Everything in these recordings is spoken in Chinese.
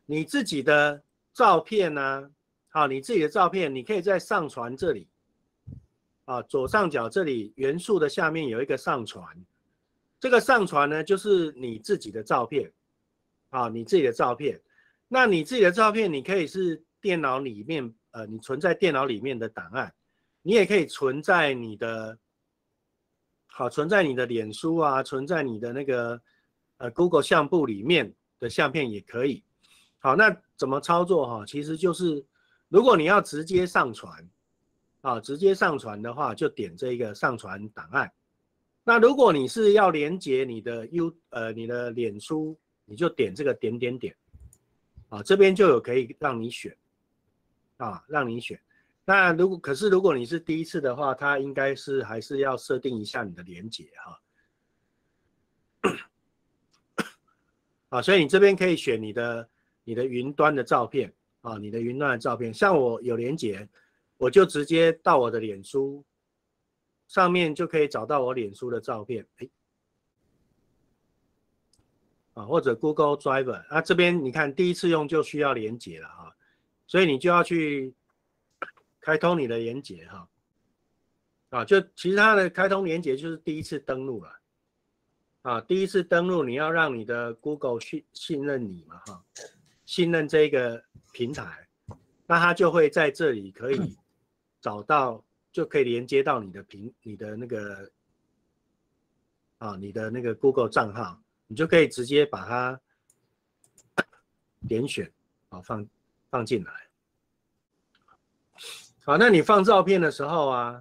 你自己的照片呢，好，你自己的照片，你可以在上传这里，啊，左上角这里元素的下面有一个上传，这个上传呢就是你自己的照片，啊，你自己的照片，那你自己的照片，你可以是电脑里面，你存在电脑里面的档案，你也可以存在你的，好，存在你的脸书啊，存在你的那个Google 相簿里面的相片也可以。好，那怎么操作哈？其实就是如果你要直接上传，啊，直接上传的话，就点这个上传档案。那如果你是要连接你的你的脸书，你就点这个点点点，啊，这边就有可以让你选，啊，让你选。那可是如果你是第一次的话，它应该是还是要设定一下你的连接哈。啊，所以你这边可以选你的云端的照片啊，你的云端的照片，像我有连结，我就直接到我的脸书上面就可以找到我脸书的照片，啊，或者 Google Drive， 那这边你看第一次用就需要连结了哈，所以你就要去开通你的连结哈，啊，就其实它的开通连结就是第一次登录了。啊，第一次登录你要让你的 Google 信任你嘛，哈，信任这个平台，那它就会在这里可以找到，就可以连接到你的那个你的那个 Google 账号，你就可以直接把它点选，啊，放进来。好，那你放照片的时候啊，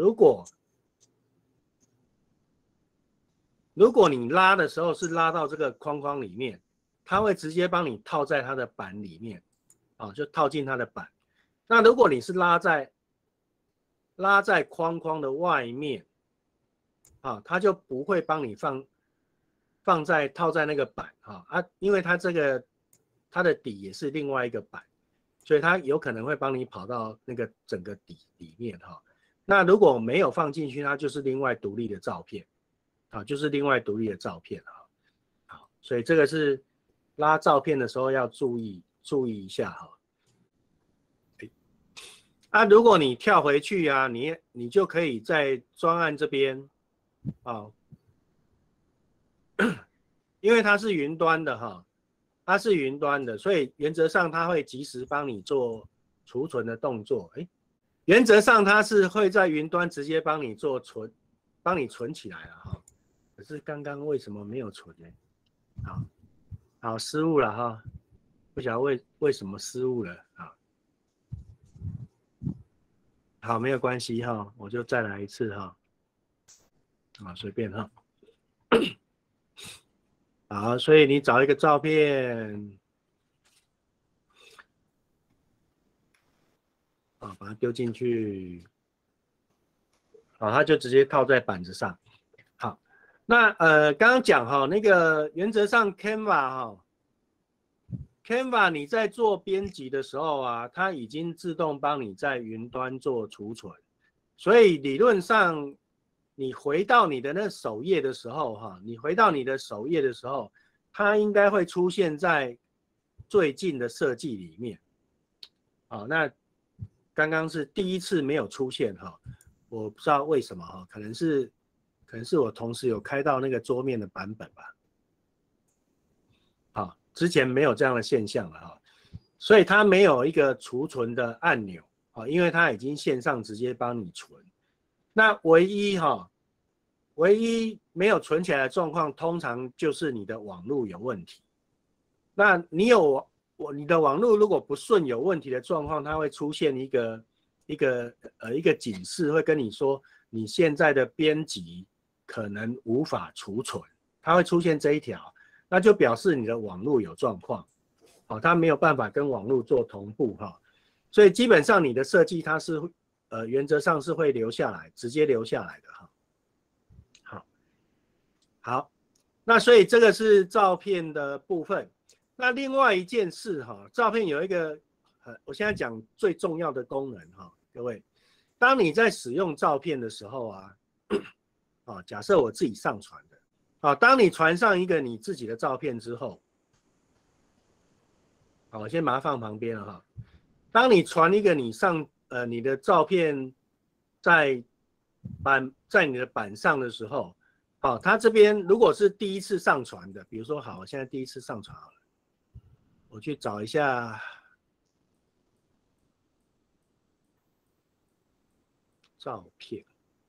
如果你拉的时候是拉到这个框框里面，它会直接帮你套在它的板里面，啊，就套进它的板。那如果你是拉在框框的外面，啊，它就不会帮你套在那个板，因为它它的底也是另外一个板，所以它有可能会帮你跑到那个整个底里面哈。那如果没有放进去，它就是另外独立的照片。啊，就是另外独立的照片哈。好，所以这个是拉照片的时候要注意一下哈。啊，如果你跳回去啊，你就可以在专案这边啊，因为它是云端的哈，它是云端的，所以原则上它会及时帮你做储存的动作。原则上它是会在云端直接帮你存起来了哈。可是刚刚为什么没有存呢？好，失误了哈，不晓得为什么失误了啊？好，没有关系哈，我就再来一次哈，随便哈。好，所以你找一个照片，把它丢进去，好，它就直接套在板子上。好，那刚刚讲哈，那个原则上 Canva 你在做编辑的时候啊，它已经自动帮你在云端做储存，所以理论上你回到你的那首页的时候它应该会出现在最近的设计里面。好，那刚刚是第一次没有出现哈，我不知道为什么哈，可能是我同时有开到那个桌面的版本吧。好，之前没有这样的现象了哈，所以它没有一个储存的按钮啊，因为它已经线上直接帮你存。那唯一没有存起来的状况，通常就是你的网络有问题。那你的网络如果不顺有问题的状况，它会出现一个警示，会跟你说你现在的编辑可能无法储存，它会出现这一条，那就表示你的网络有状况，它没有办法跟网络做同步哈，所以基本上你的设计它是原则上是会留下来，直接留下来的哈。好，那所以这个是照片的部分。那另外一件事哈，照片有一个我现在讲最重要的功能哈，各位，当你在使用照片的时候啊，假设我自己上传的，当你传上一个你自己的照片之后， 好，我先把它放旁边了哈。当你传一个你的照片在你的板上的时候，好，它这边如果是第一次上传的，比如说好，我现在第一次上传好了，我去找一下照片。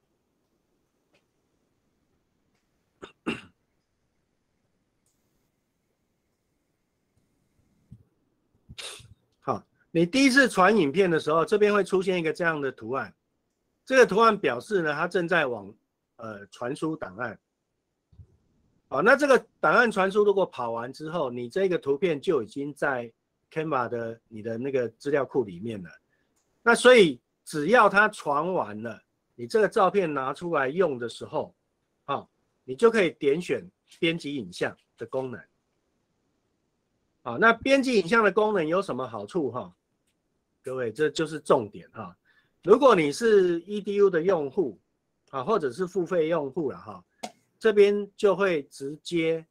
好，你第一次传影片的时候，这边会出现一个这样的图案，这个图案表示呢，它正在往传输档案。好，那这个档案传输如果跑完之后，你这个图片就已经在 Canva 的你的那个资料库里面了。那所以只要它传完了，你这个照片拿出来用的时候，好，你就可以点选编辑影像的功能。好，那编辑影像的功能有什么好处哈？各位，这就是重点哈。如果你是 EDU 的用户啊，或者是付费用户了哈，这边就会直接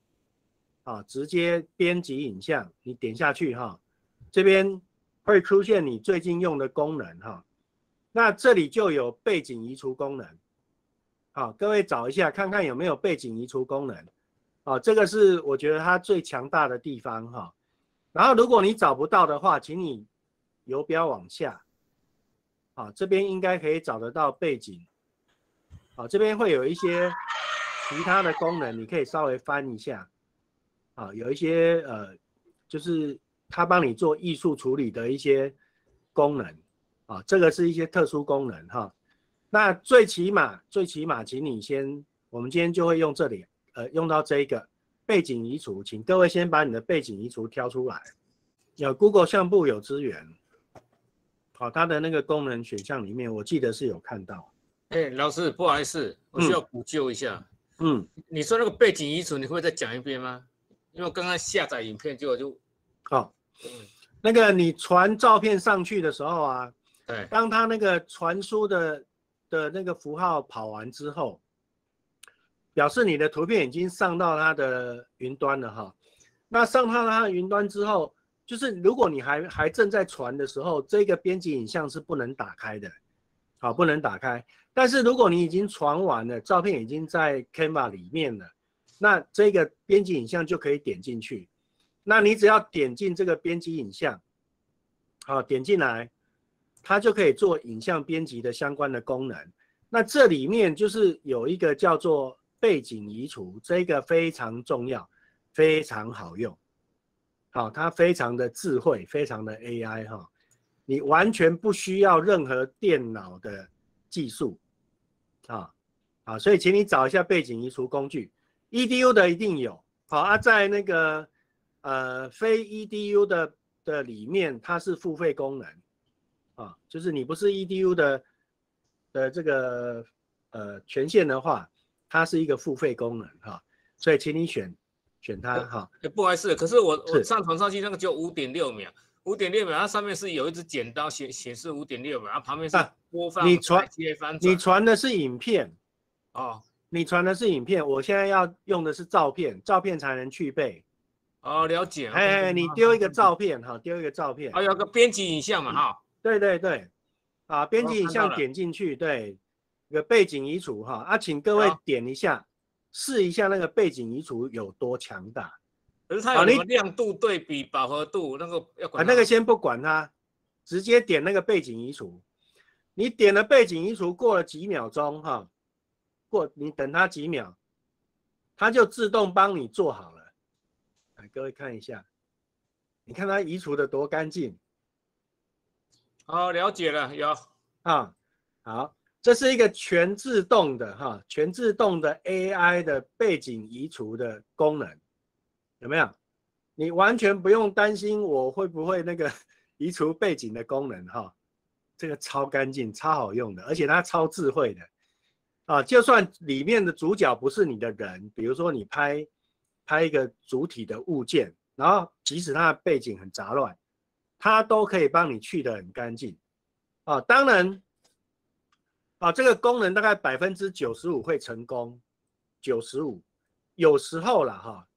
编辑影像，你点下去哈，这边会出现你最近用的功能哈。那这里就有背景移除功能，好，各位找一下看看有没有背景移除功能。啊，这个是我觉得它最强大的地方哈。然后如果你找不到的话，请你游标往下，啊，这边应该可以找得到背景，啊，这边会有一些其他的功能，你可以稍微翻一下，啊，有一些就是它帮你做艺术处理的一些功能，啊，这个是一些特殊功能哈。那最起码，请你先，我们今天就会用这里。用到这个背景移除，请各位先把你的背景移除挑出来。有 Google 相簿有资源，好，它的那个功能选项里面，我记得是有看到。 老师，不好意思，我需要补救一下。你说那个背景移除，你会再讲一遍吗？因为我刚刚下载影片就好，那个你传照片上去的时候啊， 对， 当它那个传输的那个符号跑完之后。表示你的图片已经上到它的云端了哈。那上到它的云端之后，就是如果你还正在传的时候，这个编辑影像是不能打开的，好，不能打开。但是如果你已经传完了，照片已经在 Canva 里面了，那这个编辑影像就可以点进去。那你只要点进这个编辑影像，好，点进来，它就可以做影像编辑的相关的功能。那这里面就是有一个叫做背景移除，这个非常重要，非常好用。好，它非常的智慧，非常的 AI 哈，你完全不需要任何电脑的技术啊，所以请你找一下背景移除工具 ，EDU 的一定有。好啊，在那个非 EDU 的里面，它是付费功能啊，就是你不是 EDU 的这个权限的话。它是一个付费功能哈，所以请你选它哈。 不好意思，可是我上传上去那个就5.6秒，5.6秒，它上面是有一只剪刀显示5.6秒，它旁边是播放你传的是影片哦， 你传的是影片，我现在要用的是照片，照片才能去背。 哦，了解。 你丢一个照片哈，丢一个照片。 有个编辑影像嘛哈。 对对对，啊，编辑影像点进去，对。一个背景移除哈请各位点一下，试一下那个背景移除有多强大。 可是它有什么亮度、对比、饱和度，那个要管。 那个先不管它，直接点那个背景移除。你点了背景移除，过了几秒钟哈，你等它几秒，它就自动帮你做好了。来，各位看一下，你看它移除的多干净。 哦，了解了，有好。这是一个全自动的全自动的 AI 的背景移除的功能，有没有？你完全不用担心我会不会那个移除背景的功能这个超干净、超好用的，而且它超智慧的就算里面的主角不是你的人，比如说你拍一个主体的物件，然后即使它的背景很杂乱，它都可以帮你去得很干净当然。这个功能大概95%会成功，95%有时候啦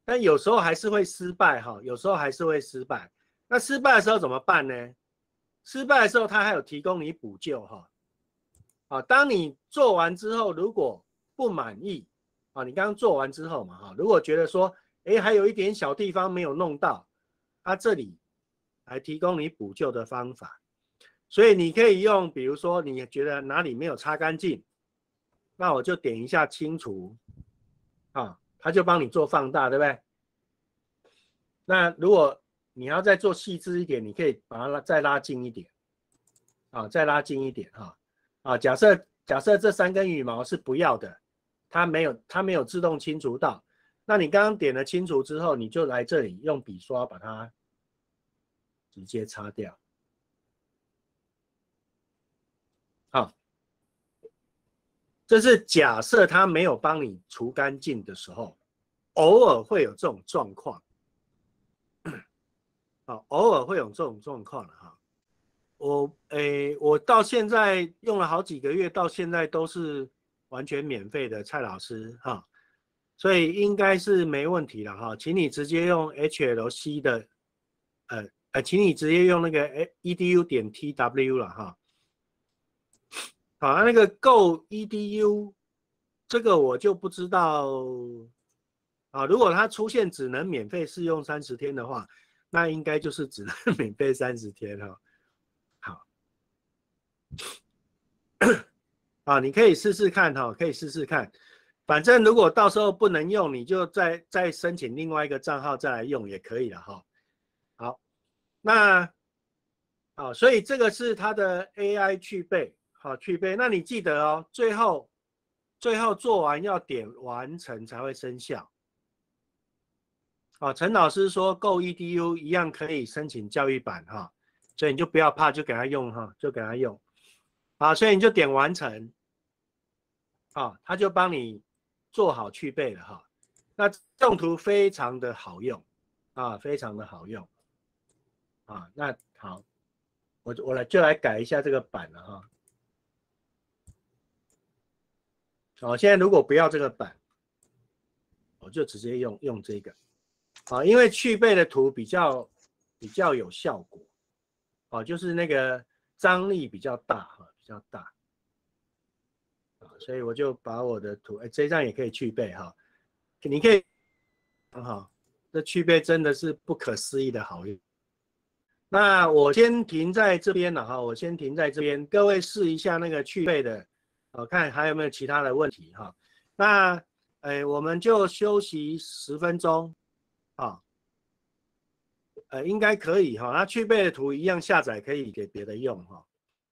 但有时候还是会失败哈，有时候还是会失败。那失败的时候怎么办呢？失败的时候它还有提供你补救哈。啊，当你做完之后，如果不满意，啊，你刚刚做完之后嘛哈，如果觉得说，哎，还有一点小地方没有弄到，它这里来提供你补救的方法。所以你可以用，比如说你觉得哪里没有擦干净，那我就点一下清除，啊，它就帮你做放大，对不对？那如果你要再做细致一点，你可以把它再拉近一点，啊，再拉近一点哈，啊，假设这3根羽毛是不要的，它没有自动清除到，那你刚刚点了清除之后，你就来这里用笔刷把它直接擦掉。好，这是假设它没有帮你除干净的时候，偶尔会有这种状况。好，偶尔会有这种状况哈。我到现在用了好几个月，到现在都是完全免费的，蔡老师哈，所以应该是没问题了哈。请你直接用 HLC 的，请你直接用那个 edu.tw 了哈。好，那个 Go edu 这个我就不知道啊。如果它出现只能免费试用30天的话，那应该就是只能免费30天哈。好，啊，你可以试试看哈，可以试试看。反正如果到时候不能用，你就再申请另外一个账号再来用也可以了哈。好，那好，所以这个是它的 AI 去背。好，去背。那你记得哦，最后做完要点完成才会生效。好，陈老师说 Go edu 一样可以申请教育版哈，所以你就不要怕，就给他用哈，就给他用。好，所以你就点完成，啊，他就帮你做好去背了哈。那这种图非常的好用啊，非常的好用啊。那好，我就来改一下这个版了哈。好，现在如果不要这个版，我就直接用这个，啊，因为去背的图比较有效果，啊，就是那个张力比较大哈，比较大，啊，所以我就把我的图，这张也可以去背哈，你可以很好，这去背真的是不可思议的好用。那我先停在这边了哈，我先停在这边，各位试一下那个去背的。看还有没有其他的问题哈？那我们就休息10分钟，啊，应该可以哈。那去背的图一样下载可以给别的用哈。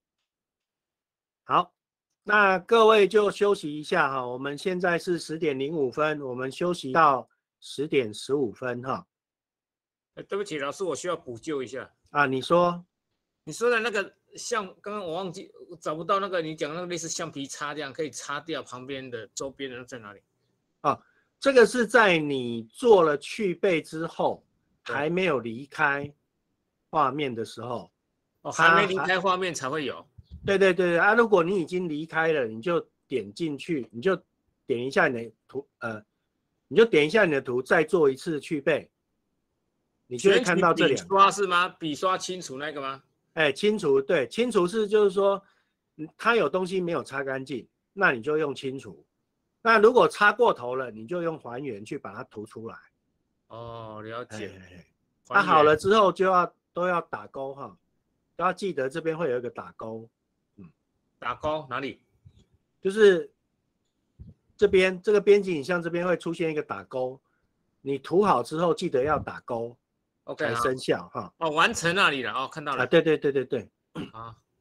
好，那各位就休息一下哈。我们现在是10点05分，我们休息到10点15分哈。 对不起，老师，我需要补救一下啊。你说的那个。像刚刚我忘记找不到那个你讲那个类似橡皮擦这样可以擦掉旁边的周边的在哪里？ 啊，这个是在你做了去背之后还没有离开画面的时候， 哦，还没离开画面才会有。 对啊，如果你已经离开了，你就点进去，你就点一下你的图，你就点一下你的图，再做一次去背，你就会看到这两个。 笔刷是吗？笔刷清除那个吗？ 清除，对，清除就是说，它有东西没有擦干净，那你就用清除。那如果擦过头了，你就用还原去把它涂出来。 哦，了解。 那好了之后都要打勾哈，都要记得这边会有一个打勾。 打勾哪里？ 就是这边这个编辑影像这边会出现一个打勾，你涂好之后记得要打勾。OK， 才生效哈。 哦，完成那里了哦，看到了。 对。 好，